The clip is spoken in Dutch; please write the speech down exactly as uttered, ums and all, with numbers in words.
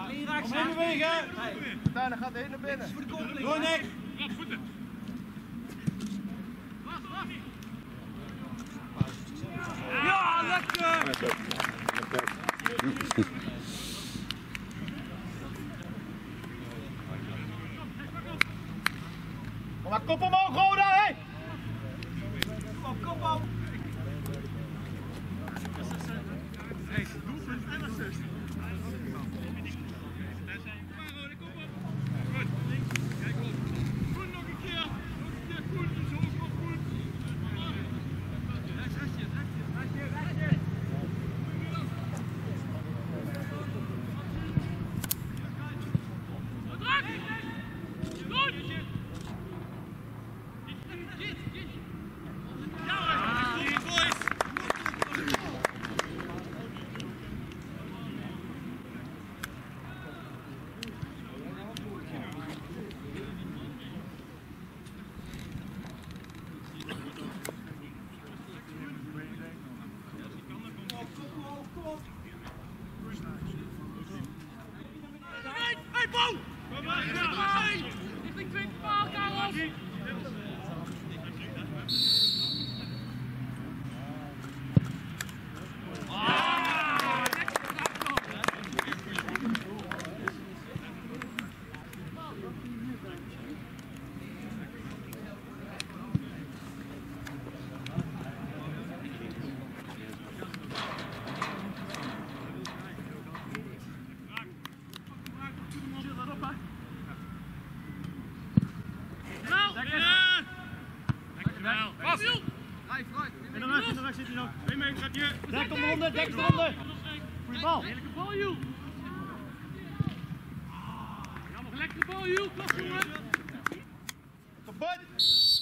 Kom in bewegen! Tuinen gaat heen naar binnen. Door nek! Ja, lekker! Kom maar, kop omhoog, Roda, hé! Kom op, kom op! Dek eronder, dek eronder! Goeie bal! Heerlijke bal, Joel! Lekkere bal, Joel! Klas, jongen! Kabut!